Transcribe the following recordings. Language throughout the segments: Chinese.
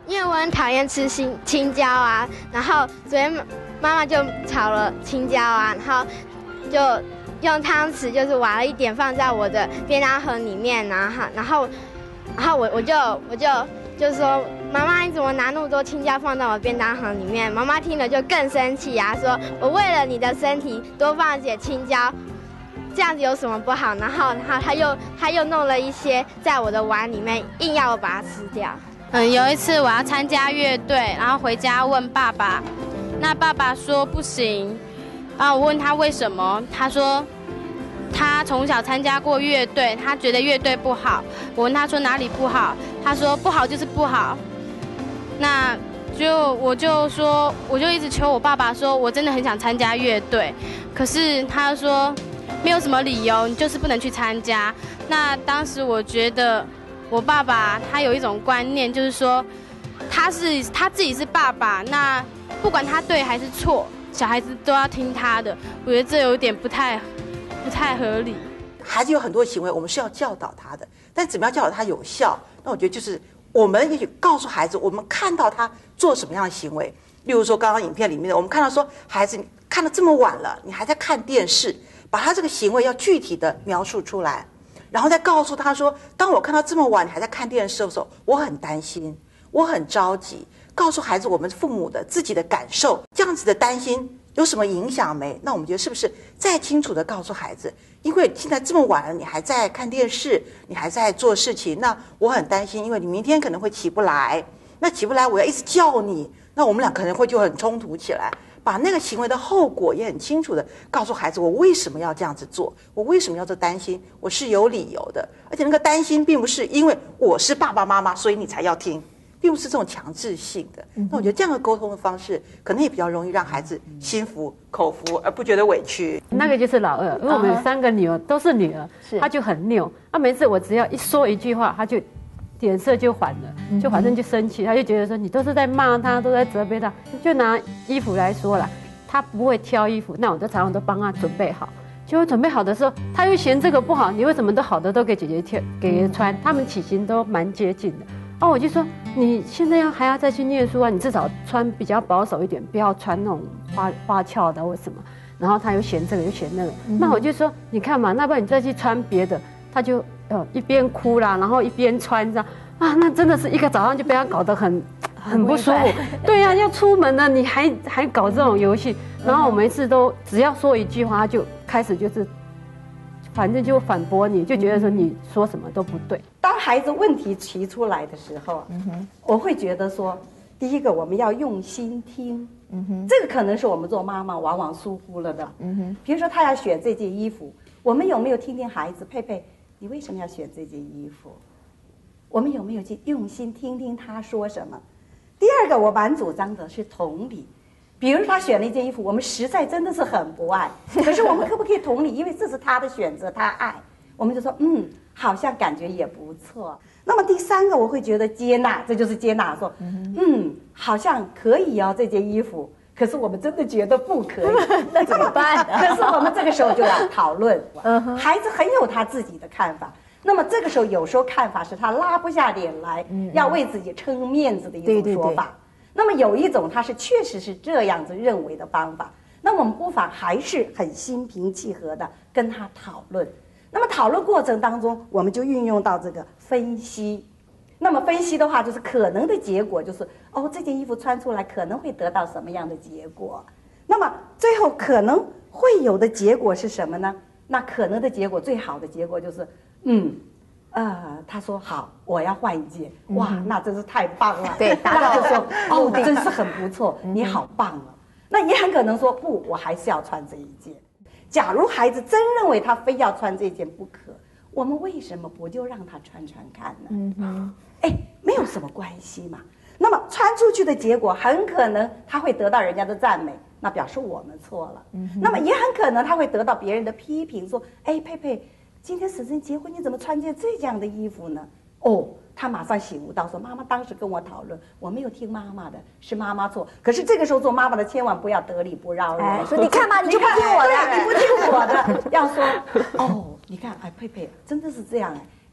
因为我很讨厌吃青椒啊，然后昨天妈妈就炒了青椒啊，然后就用汤匙就是挖了一点放在我的便当盒里面，然后我就说妈妈你怎么拿那么多青椒放到我便当盒里面？妈妈听了就更生气啊，说我为了你的身体多放些青椒，这样子有什么不好？然后他又弄了一些在我的碗里面，硬要我把它吃掉。 有一次我要参加乐队，然后回家问爸爸，那爸爸说不行，然后我问他为什么，他说他从小参加过乐队，他觉得乐队不好。我问他说哪里不好，他说不好就是不好。那我就一直求我爸爸说，我真的很想参加乐队，可是他说没有什么理由，你就是不能去参加。那当时我觉得我爸爸他有一种观念，就是说他自己是爸爸，那不管他对还是错，小孩子都要听他的。我觉得这有点不太合理。 孩子有很多行为，我们是要教导他的，但怎么样教导他有效？那我觉得就是我们也许告诉孩子，我们看到他做什么样的行为。例如说，刚刚影片里面的，我们看到说，孩子你看得这么晚了，你还在看电视，把他这个行为要具体的描述出来。然后再告诉他说，当我看到这么晚你还在看电视的时候，我很担心，我很着急。告诉孩子我们父母的自己的感受，这样子的担心有什么影响没？那我们觉得是不是再清楚的告诉孩子，因为现在这么晚了，你还在看电视，你还在做事情，那我很担心，因为你明天可能会起不来，那起不来我要一直叫你，那我们俩可能会就很冲突起来。把那个行为的后果也很清楚的告诉孩子，我为什么要这样子做，我为什么要这担心，我是有理由的。而且那个担心并不是因为我是爸爸妈妈所以你才要听，并不是这种强制性的。那我觉得这样的沟通的方式可能也比较容易让孩子心服口服，而不觉得委屈。 那个就是老二，因为我们3个女儿都是女儿，她就很拗。每次我只要一说一句话，她就脸色就反了，就反正就生气，他就觉得说你都是在骂他，都在责备他。就拿衣服来说啦，他不会挑衣服，那我就常常都帮他准备好。结果准备好的时候，他又嫌这个不好，你为什么都好的都给姐姐给爷爷穿？他们体型都蛮接近的。我就说你现在还要再去念书啊，你至少穿比较保守一点，不要穿那种花俏的或什么。然后他又嫌这个又嫌那个，那我就说你看嘛，那不然你再去穿别的。他就一边哭啦，然后一边穿这样那真的是一个早上就被他搞得很不舒服。对呀，要出门了，你还搞这种游戏。然后我每次都只要说一句话，他就开始就是反正就反驳你，就觉得说你说什么都不对。 当孩子问题提出来的时候，我会觉得说，第一个我们要用心听，这个可能是我们做妈妈往往疏忽了的。比如说他要选这件衣服，我们有没有听听孩子？佩佩，你为什么要选这件衣服？我们有没有去用心听听他说什么？第二个，我蛮主张的是同理。比如他选了一件衣服，我们实在真的是很不爱，可是我们可不可以同理？因为这是他的选择，他爱，我们就说好像感觉也不错。那么第三个，我会觉得接纳，这就是接纳，说好像可以哦，这件衣服。可是我们真的觉得不可以，那怎么办？可是我们这个时候就要讨论，孩子很有他自己的看法。那么这个时候，有时候看法是他拉不下脸来，要为自己撑面子的一种说法。那么有一种他是确实是这样子认为的方法，那我们不妨还是很心平气和的跟他讨论。那么讨论过程当中，我们就运用到这个分析。那么分析的话，就是可能的结果就是这件衣服穿出来可能会得到什么样的结果。那么最后可能会有的结果是什么呢？那可能的结果，最好的结果就是他说好，我要换一件。哇，那真是太棒了。 对， 那就说真是很不错，你好棒了。那也很可能说不，我还是要穿这一件。假如孩子真认为他非要穿这件不可，我们为什么不就让他穿看呢？没有什么关系嘛。那么穿出去的结果很可能他会得到人家的赞美，那表示我们错了。那么也很可能他会得到别人的批评，说佩佩，今天婶婶结婚，你怎么穿件这样的衣服呢？他马上醒悟到说，妈妈当时跟我讨论，我没有听妈妈的，是妈妈错。可是这个时候做妈妈的千万不要得理不饶人， 说你看嘛，你就不听我的， 你不听我的，要说你看佩佩真的是这样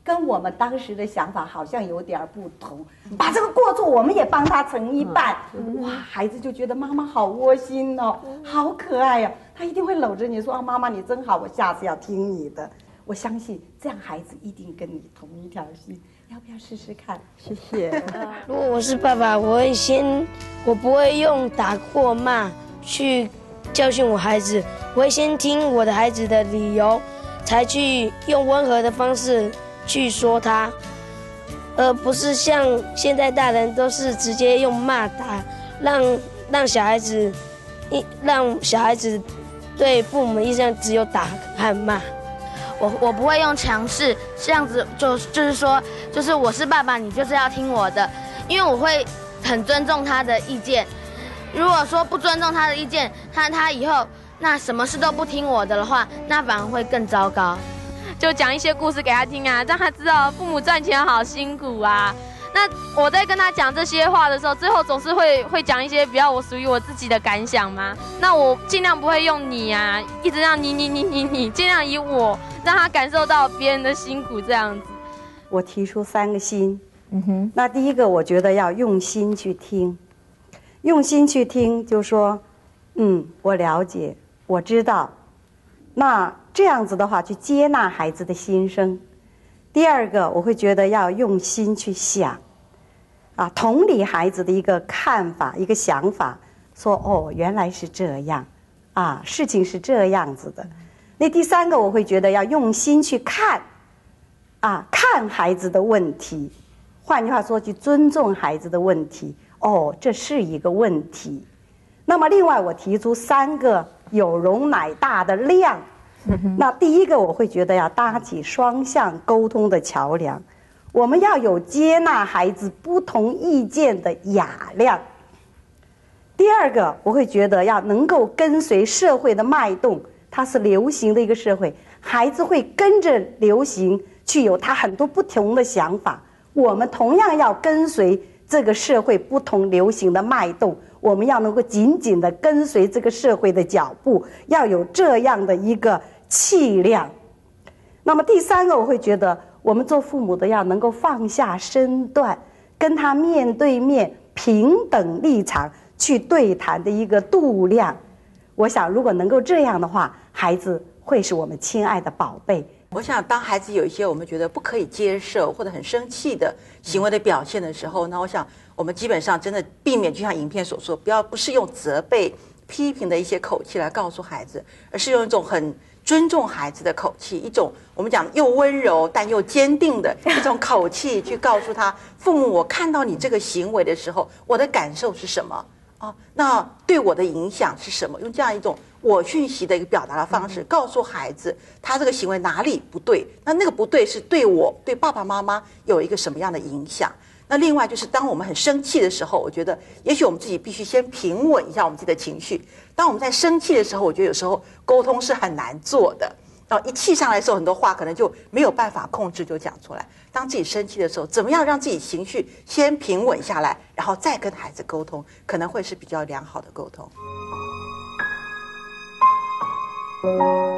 跟我们当时的想法好像有点不同，把这个过错我们也帮他承一半，哇，孩子就觉得妈妈好窝心哦，好可爱呀，他一定会搂着你说啊，妈妈你真好，我下次要听你的。我相信这样孩子一定跟你同一条心，要不要试试看？ 谢谢。 如果我是爸爸，我不会用打或骂去教训我孩子，我会先听我的孩子的理由，才去用温和的方式去说他，而不是像现在大人都是直接用骂打，让小孩子对父母的印象只有打和骂。 我不会用强势，这样子就是说，就是我是爸爸，你就是要听我的，因为我会很尊重他的意见。如果说不尊重他的意见，他以后那什么事都不听我的话，那反而会更糟糕。就讲一些故事给他听啊，让他知道父母赚钱好辛苦啊。那我在跟他讲这些话的时候，最后总是会讲一些比较属于我自己的感想嘛。那我尽量不会用你啊，一直让你，尽量以我让他感受到别人的辛苦这样子。 我提出3个心，那第一个我觉得要用心去听，用心去听，就说，我了解，我知道，那这样子的话去接纳孩子的心声。第二个，我会觉得要用心去想，同理孩子的一个看法、一个想法，说哦，原来是这样，事情是这样子的。那第3个，我会觉得要用心去看，看孩子的问题，换句话说，去尊重孩子的问题。哦，这是一个问题。那么另外，我提出3个有容乃大的量。那第一个，我会觉得要搭起双向沟通的桥梁，我们要有接纳孩子不同意见的雅量。第二个，我会觉得要能够跟随社会的脉动，它是流行的一个社会，孩子会跟着流行去有他很多不同的想法，我们同样要跟随这个社会不同流行的脉动，我们要能够紧紧地跟随这个社会的脚步，要有这样的一个气量。那么第3个，我会觉得我们做父母的要能够放下身段，跟他面对面平等立场去对谈的一个度量。我想如果能够这样的话，孩子会是我们亲爱的宝贝。 我想当孩子有一些我们觉得不可以接受或者很生气的行为的表现的时候，那我想我们基本上真的避免就像影片所说，不是用责备批评的一些口气来告诉孩子，而是用一种很尊重孩子的口气，一种我们讲又温柔但又坚定的一种口气去告诉他，父母，我看到你这个行为的时候，我的感受是什么那对我的影响是什么？用这样一种我讯息的一个表达的方式，告诉孩子他这个行为哪里不对，那个不对是对我对爸爸妈妈有一个什么样的影响。那另外就是当我们很生气的时候，我觉得也许我们自己必须先平稳一下我们自己的情绪。当我们在生气的时候，我觉得有时候沟通是很难做的，一气上来的时候，很多话可能就没有办法控制就讲出来。当自己生气的时候，怎么样让自己情绪先平稳下来，然后再跟孩子沟通，可能会是比较良好的沟通。